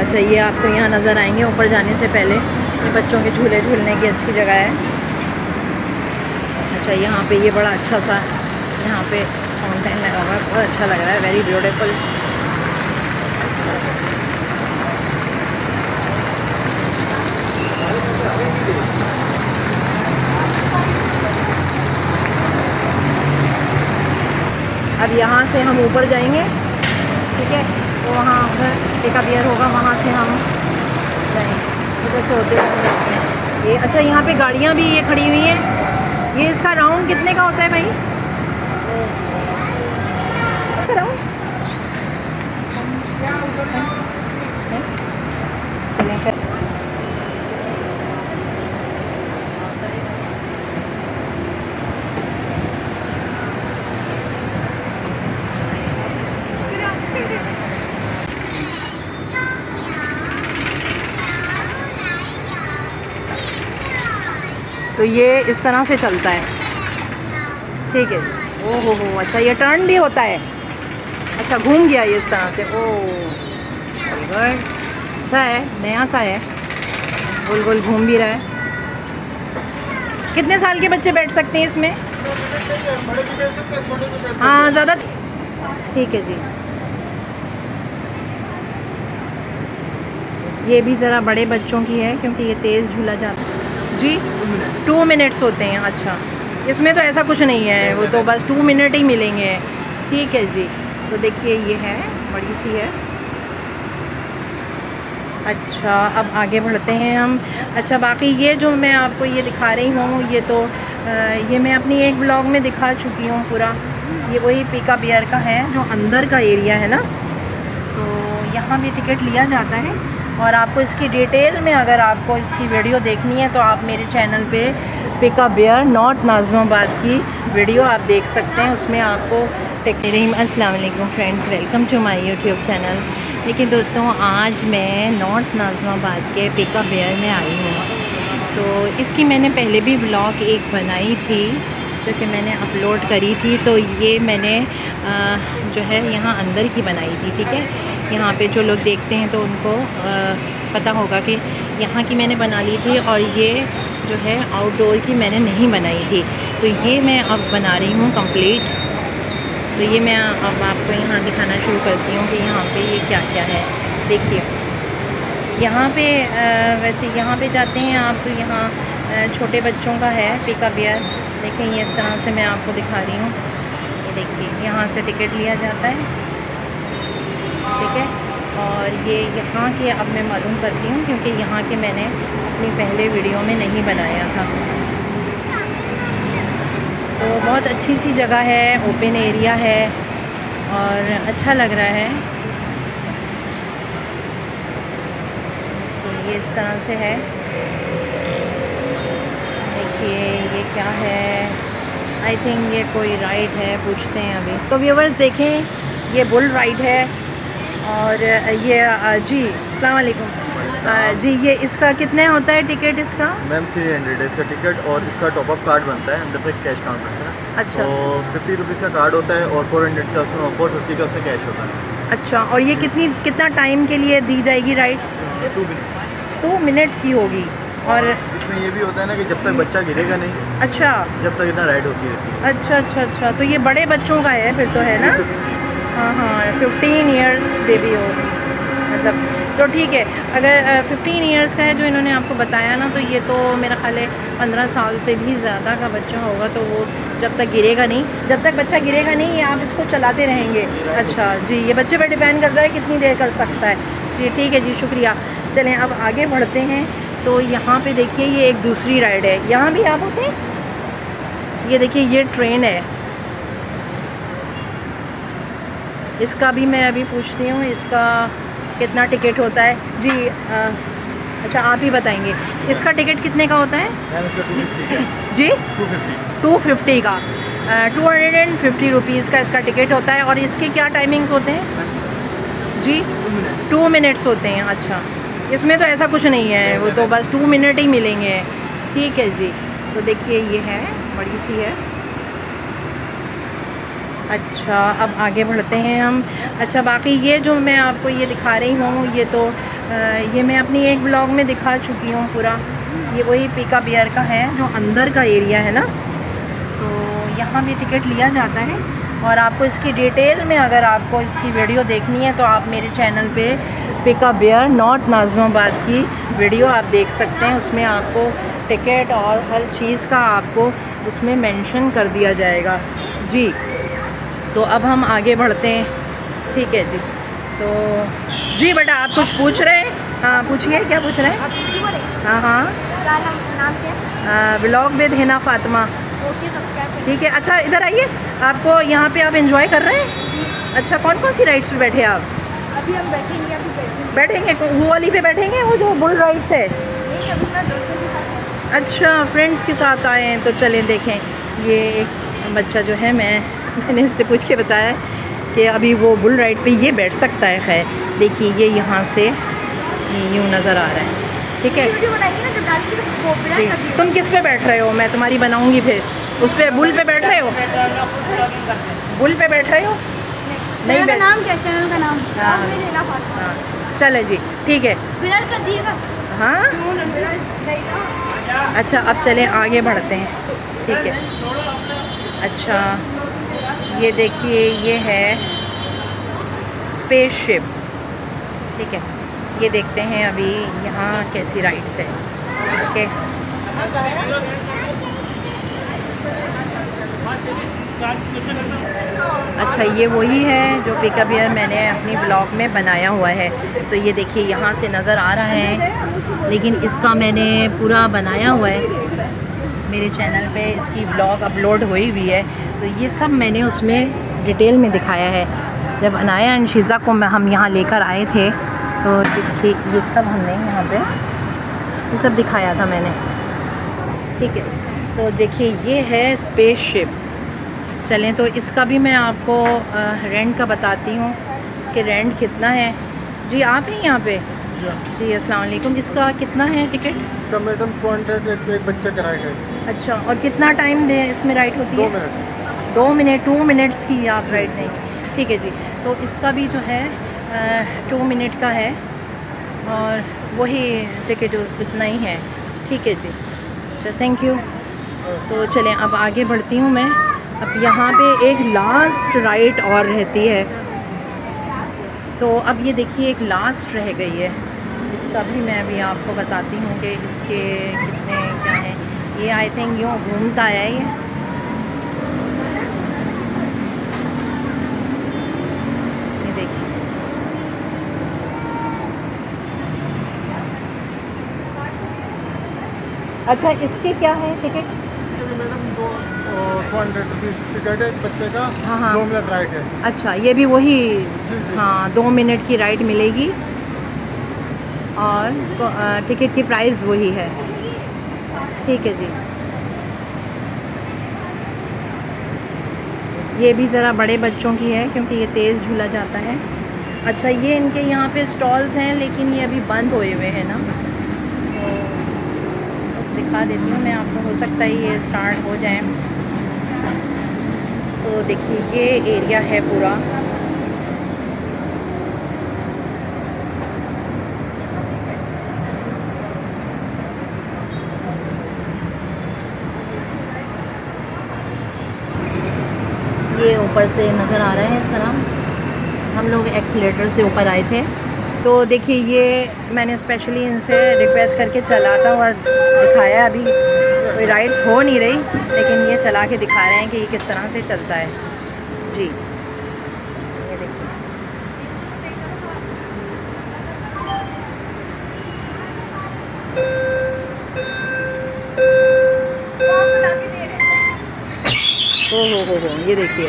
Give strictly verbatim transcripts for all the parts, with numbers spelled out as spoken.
अच्छा, ये आपको यहाँ नज़र आएंगे ऊपर जाने से पहले। ये बच्चों के झूले झूलने की अच्छी जगह है। अच्छा, यहाँ पे ये बड़ा अच्छा सा यहाँ पे फाउंटेन लगा हुआ है, बहुत अच्छा लग रहा है, वेरी ब्यूटीफुल। अब यहाँ से हम ऊपर जाएंगे, ठीक है, तो वहाँ उधर पिका बियर होगा, वहाँ से हम जाएंगे, उधर से होते हैं ये। अच्छा, यहाँ पे गाड़ियाँ भी ये खड़ी हुई हैं। ये इसका राउंड कितने का होता है भाई? राउंड तो ये इस तरह से चलता है, ठीक है। ओ हो हो, अच्छा ये टर्न भी होता है। अच्छा, घूम गया ये इस तरह से। ओ वेरी गुड, अच्छा है, नया सा है, गोल गोल घूम भी रहा है। कितने साल के बच्चे बैठ सकते हैं इसमें? हाँ, ज़्यादा, ठीक है जी। ये भी ज़रा बड़े बच्चों की है क्योंकि ये तेज़ झूला जाता है जी। टू मिनट्स होते हैं। अच्छा, इसमें तो ऐसा कुछ नहीं है, वो तो बस टू मिनट ही मिलेंगे, ठीक है जी। तो देखिए ये है, बड़ी सी है। अच्छा, अब आगे बढ़ते हैं हम। अच्छा, बाकी ये जो मैं आपको ये दिखा रही हूँ, ये तो ये मैं अपनी एक ब्लॉग में दिखा चुकी हूँ पूरा। ये वही पिका बियर का है जो अंदर का एरिया है ना, तो यहाँ भी टिकट लिया जाता है। और आपको इसकी डिटेल में अगर आपको इसकी वीडियो देखनी है तो आप मेरे चैनल पे पिका बियर नॉर्थ नाज़िमाबाद की वीडियो आप देख सकते हैं, उसमें आपको टिकट। अस्सलाम वालेकुम friends, welcome to my YouTube channel. देखिए दोस्तों, आज मैं नॉर्थ नाज़िमाबाद के पिका बियर में आई हूँ। तो इसकी मैंने पहले भी व्लॉग एक बनाई थी जो कि मैंने अपलोड करी थी। तो ये मैंने आ, जो है यहाँ अंदर की बनाई थी, ठीक है। यहाँ पे जो लोग देखते हैं तो उनको आ, पता होगा कि यहाँ की मैंने बना ली थी, और ये जो है आउटडोर की मैंने नहीं बनाई थी। तो ये मैं अब बना रही हूँ कंप्लीट। तो ये मैं अब आपको यहाँ दिखाना शुरू करती हूँ कि यहाँ पे ये क्या क्या है। देखिए यहाँ पे आ, वैसे यहाँ पे जाते हैं आप तो यहाँ आ, छोटे बच्चों का है पिका बियर। देखिए ये इस तरह से मैं आपको दिखा रही हूँ। ये देखिए यहाँ से टिकट लिया जाता है, ठीक है। और ये यहाँ के अब मैं मालूम करती हूँ क्योंकि यहाँ के मैंने अपनी पहले वीडियो में नहीं बनाया था। तो बहुत अच्छी सी जगह है, ओपन एरिया है और अच्छा लग रहा है। तो ये इस तरह से है। देखिए ये क्या है, आई थिंक ये कोई राइड है, पूछते हैं अभी। तो व्यूवर्स देखें, ये बुल राइड है। और ये जी अस्सलाम वालेकुम जी, ये इसका कितने होता है टिकट इसका? मैम थ्री हंड्रेड है इसका टिकट, और इसका टॉपअप कार्ड बनता है, अंदर से कैश काउंटर है ना। अच्छा, तो फिफ्टी रुपीज़ का कार्ड होता है और फोर हंड्रेड का उसमें फोर फिफ्टी का उसमें कैश होता है। अच्छा, और ये कितनी कितना टाइम के लिए दी जाएगी ride? Two minute two minute की होगी। और इसमें ये भी होता है ना कि जब तक बच्चा गिरेगा नहीं, अच्छा, जब तक इतना राइड होती रहती है। अच्छा अच्छा अच्छा, तो ये बड़े बच्चों का है फिर तो, है ना? हाँ हाँ, फिफ्टीन इयर्स बेबी हो मतलब, तो ठीक है। अगर फिफ्टीन इयर्स का है जो इन्होंने आपको बताया ना, तो ये तो मेरा ख्याल है पंद्रह साल से भी ज़्यादा का बच्चा होगा। तो वो जब तक गिरेगा नहीं, जब तक बच्चा गिरेगा नहीं, आप इसको चलाते रहेंगे। अच्छा जी, ये बच्चे पर डिपेंड करता है कितनी देर कर सकता है जी। ठीक है जी, शुक्रिया। चलें अब आगे बढ़ते हैं। तो यहाँ पे देखिए ये एक दूसरी राइड है, यहाँ भी आप होते हैं। ये देखिए ये ट्रेन है, इसका भी मैं अभी पूछती हूँ इसका कितना टिकट होता है जी। आ, अच्छा आप ही बताएंगे इसका टिकट कितने का होता है? मैम इसका टू फिफ्टी का जी, टू फिफ्टी टू फिफ्टी का two hundred and fifty rupees का इसका टिकट होता है। और इसके क्या टाइमिंग्स होते हैं जी? टू मिनट्स होते हैं। अच्छा, इसमें तो ऐसा कुछ नहीं है, वो तो बस टू मिनट ही मिलेंगे, ठीक है जी। तो देखिए ये है, बड़ी सी है। अच्छा, अब आगे बढ़ते हैं हम। अच्छा, बाकी ये जो मैं आपको ये दिखा रही हूँ, ये तो ये मैं अपनी एक ब्लॉग में दिखा चुकी हूँ पूरा। ये वही पीका बियर का है जो अंदर का एरिया है ना, तो यहाँ भी टिकट लिया जाता है। और आपको इसकी डिटेल में अगर आपको इसकी वीडियो देखनी है तो आप मेरे चैनल पे पीका बियर नॉर्थ नाज़िमाबाद की वीडियो आप देख सकते हैं। उसमें आपको टिकट और हर चीज़ का आपको उसमें मेंशन कर दिया जाएगा जी। तो अब हम आगे बढ़ते हैं, ठीक है जी। तो जी बेटा आप कुछ पूछ रहे हैं? हाँ पूछिए, क्या पूछ रहे हैं? हाँ हाँ क्या नाम नाम क्या? Vlog with Hina Fatima. Okay subscribe करें। ठीक है। अच्छा इधर आइए, आपको यहाँ पे आप एंजॉय कर रहे हैं? अच्छा कौन कौन सी राइड्स पे बैठे आप? अभी हम बैठेंगे, अभी बैठेंगे बैठेंगे वो वाली पे बैठेंगे, वो जो बुल राइड्स है? नहीं, अभी मैं दोस्तों के साथ। अच्छा फ्रेंड्स के साथ आए हैं, तो चलें देखें। ये एक बच्चा जो है, मैं मैंने इससे पूछ के बताया कि अभी वो बुल राइड पे ये बैठ सकता है। खैर देखिए ये यहाँ से यूँ नज़र आ रहा है, ठीक है। वीडियो बनाएंगे ना जब डालेंगे तो पॉपुलर जी। कर दिया। तुम किस पे बैठ रहे हो? मैं तुम्हारी बनाऊंगी फिर। उस पे बुल पे बैठ रहे हो? बुल पे बैठ रहे हो? नहीं चैनल का बैठ- नाम क्या है? चैनल का नाम हाँ। आपने देना फातिमा। हाँ चले जी, ठीक है। ब्लर कर दिएगा। हाँ ब्लर नहीं ना। अच्छा अब चलें आगे बढ़ते हैं, ठीक है। अच्छा ये देखिए ये है स्पेसशिप, ठीक है। ये देखते हैं अभी यहाँ कैसी राइड्स है, ओके। अच्छा ये वही है जो पीका बियर मैंने अपनी ब्लॉग में बनाया हुआ है। तो ये देखिए यहाँ से नज़र आ रहा है, लेकिन इसका मैंने पूरा बनाया हुआ है मेरे चैनल पे, इसकी ब्लॉग अपलोड हुई हुई है। तो ये सब मैंने उसमें डिटेल में दिखाया है। जब अनाया एंड शीज़ा को मैं हम यहाँ लेकर आए थे तो देखिए ये सब हमने यहाँ पे ये सब दिखाया था मैंने, ठीक है। तो देखिए ये है स्पेसशिप। चलें तो इसका भी मैं आपको रेंट का बताती हूँ, इसके रेंट कितना है। जी आप हैं यहाँ पे? जी अस्सलाम वालेकुम। इसका कितना है टिकट? इसका मैडम टू हंड्रेड एक बच्चे का राइड है। अच्छा और कितना टाइम दे इसमें राइड होती दो है? मिनट दो मिनट टू मिनट्स की आप राइड देंगे, ठीक है जी। तो इसका भी जो है टू मिनट का है और वही टिकट उतना ही है, ठीक है जी। अच्छा थैंक यू। तो चलें अब आगे बढ़ती हूँ मैं। अब यहाँ पे एक लास्ट राइड और रहती है, तो अब ये देखिए एक लास्ट रह गई है। इसका भी मैं अभी आपको बताती हूँ कि इसके कितने क्या हैं। ये आई थिंक यूँ घूमता है ये, ये देखिए। अच्छा इसके क्या है टिकट? मैडम दो टू हंड्रेड रुपीज़ टिकट है एक बच्चे का। हाँ हाँ दो मिनट राइड है। अच्छा ये भी वही? जी, जी। हाँ दो मिनट की राइड मिलेगी और टिकट की प्राइस वही है, ठीक है जी। ये भी ज़रा बड़े बच्चों की है क्योंकि ये तेज़ झूला जाता है। अच्छा ये इनके यहाँ पे स्टॉल्स हैं लेकिन ये अभी बंद हुए हुए हैं ना, तो बस दिखा देती हूँ मैं आपको, हो सकता है ये स्टार्ट हो जाए। तो देखिए ये एरिया है पूरा, ये ऊपर से नज़र आ रहा है इस तरह। हम लोग एक्सीलेटर से ऊपर आए थे, तो देखिए ये मैंने स्पेशली इनसे रिक्वेस्ट करके चलाता हुआ दिखाया। अभी कोई राइड्स हो नहीं रही लेकिन ये चला के दिखा रहे हैं कि ये किस तरह से चलता है जी। ये देखिए ओ हो हो हो, ये देखिए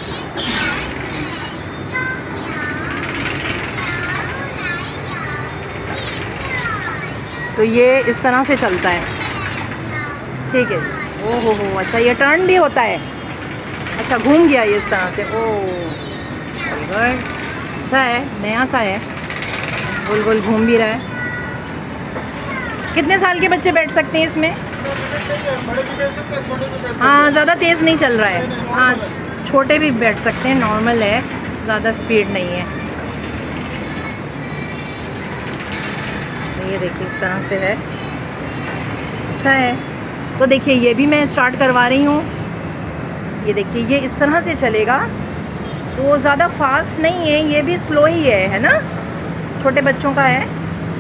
तो ये इस तरह से चलता है, ठीक है। ओ हो हो, अच्छा ये टर्न भी होता है? अच्छा घूम गया ये इस तरह से, ओ गुड, अच्छा है, नया सा है, गोल गोल घूम भी रहा है। कितने साल के बच्चे बैठ सकते हैं इसमें? हाँ ज़्यादा तेज़ नहीं चल रहा है, हाँ छोटे भी बैठ सकते हैं, नॉर्मल है, ज़्यादा स्पीड नहीं है। ये देखिए इस तरह से है, अच्छा है। तो देखिए ये भी मैं स्टार्ट करवा रही हूँ। ये देखिए ये इस तरह से चलेगा, तो ज़्यादा फास्ट नहीं है, ये भी स्लो ही है है ना, छोटे बच्चों का है।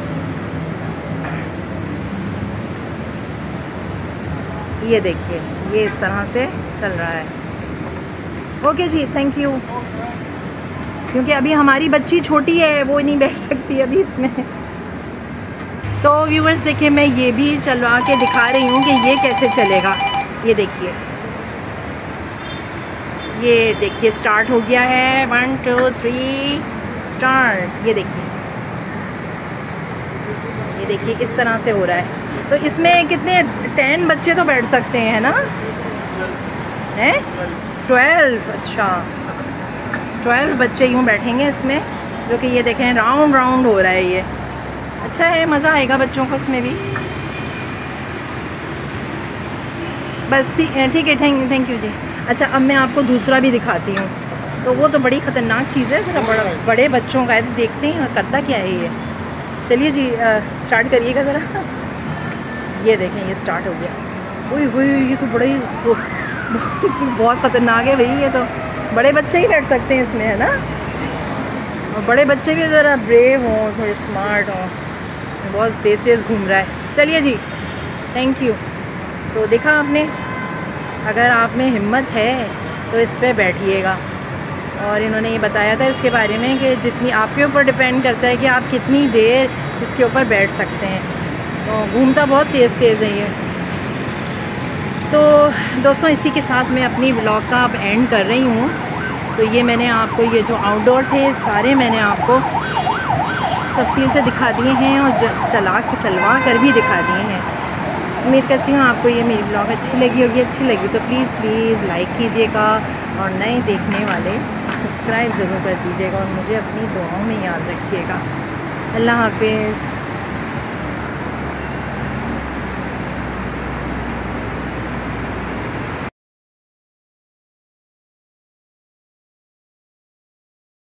ये देखिए ये इस तरह से चल रहा है। ओके जी, थैंक यू। क्योंकि अभी हमारी बच्ची छोटी है, वो नहीं बैठ सकती अभी इसमें। तो व्यूवर्स देखिए मैं ये भी चलवा के दिखा रही हूँ कि ये कैसे चलेगा। ये देखिए ये देखिए स्टार्ट हो गया है, वन टू थ्री स्टार्ट। ये देखिए ये देखिए इस तरह से हो रहा है। तो इसमें कितने टेन बच्चे तो बैठ सकते हैं ना, हैं ट्वेल्व, अच्छा ट्वेल्व बच्चे यूँ बैठेंगे इसमें, जो कि ये देखें राउंड राउंड हो रहा है। ये अच्छा है, मज़ा आएगा बच्चों को उसमें भी। बस ठीक है, थैंक थैंक यू जी। अच्छा अब मैं आपको दूसरा भी दिखाती हूँ। तो वो तो बड़ी ख़तरनाक चीज़ है, ज़रा बड़ा बड़े बच्चों का है, देखते हैं करता क्या है ये। चलिए जी आ, स्टार्ट करिएगा ज़रा। ये देखें ये स्टार्ट हो गया। ओए ओए ये तो बड़े ही बहुत ख़तरनाक है भाई, ये तो बड़े बच्चे ही बैठ सकते हैं इसमें, है ना। और बड़े बच्चे भी ज़रा ब्रेव हों, थोड़े स्मार्ट हों। बहुत तेज़ तेज़ घूम रहा है। चलिए जी, थैंक यू। तो देखा आपने, अगर आप में हिम्मत है तो इस पर बैठिएगा। और इन्होंने ये बताया था इसके बारे में कि जितनी आपके ऊपर डिपेंड करता है कि आप कितनी देर इसके ऊपर बैठ सकते हैं। तो घूमता बहुत तेज़ तेज़ है ये। तो दोस्तों इसी के साथ मैं अपनी व्लॉग का अब एंड कर रही हूँ। तो ये मैंने आपको ये जो आउटडोर थे सारे मैंने आपको तफसील से दिखा दिए हैं और चला चलवा कर भी दिखा दिए हैं। उम्मीद करती हूँ आपको ये मेरी व्लॉग अच्छी लगी होगी। अच्छी लगी तो प्लीज़ प्लीज़ लाइक कीजिएगा और नए देखने वाले सब्सक्राइब ज़रूर कर दीजिएगा और मुझे अपनी दुआओं में याद रखिएगा। अल्लाह हाफिज़।